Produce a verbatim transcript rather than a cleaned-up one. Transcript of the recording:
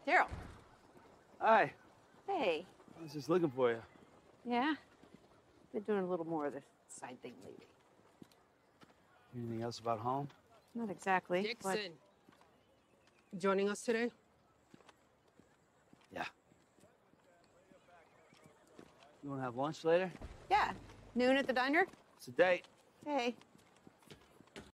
Daryl. Hi. Hey. I was just looking for you. Yeah? Been doing a little more of this side thing lately. Anything else about home? Not exactly. Dixon. But... joining us today? Yeah. You want to have lunch later? Yeah. Noon at the diner? It's a date. Hey.